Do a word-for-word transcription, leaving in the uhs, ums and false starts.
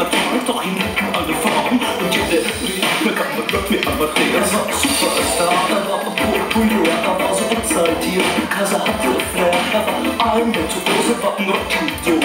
Talent, doch ihn liebten alle Frauen und jede Rhythmik kann man Rock wie Amadeo. Er war Superstar, er war populär, er war so exaltiert, Kaiser hatte Flair, er war ein Virtuose, war ein Rock-Idiot.